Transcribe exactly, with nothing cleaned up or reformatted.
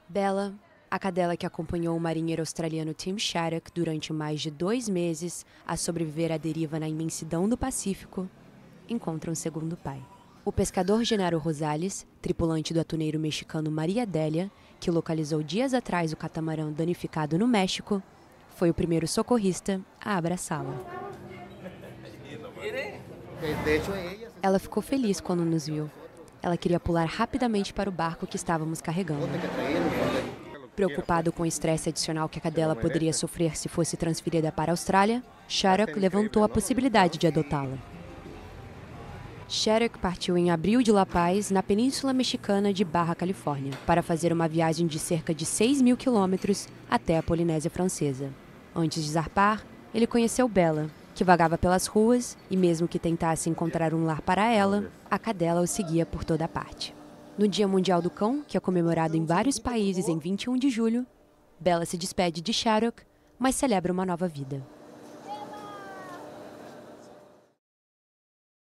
Bella, a cadela que acompanhou o marinheiro australiano Tim Shattuck durante mais de dois meses a sobreviver à deriva na imensidão do Pacífico, encontra um segundo pai. O pescador Genaro Rosales, tripulante do atuneiro mexicano Maria Adélia, que localizou dias atrás o catamarã danificado no México, foi o primeiro socorrista a abraçá-la. Ela ficou feliz quando nos viu. Ela queria pular rapidamente para o barco que estávamos carregando. Preocupado com o estresse adicional que a cadela poderia sofrer se fosse transferida para a Austrália, Shattuck levantou a possibilidade de adotá-la. Shattuck partiu em abril de La Paz, na península mexicana de Baja Califórnia, para fazer uma viagem de cerca de seis mil quilômetros até a Polinésia Francesa. Antes de zarpar, ele conheceu Bella, que vagava pelas ruas e, mesmo que tentasse encontrar um lar para ela, a cadela o seguia por toda parte. No Dia Mundial do Cão, que é comemorado em vários países em vinte e um de julho, Bella se despede de Shattuck, mas celebra uma nova vida.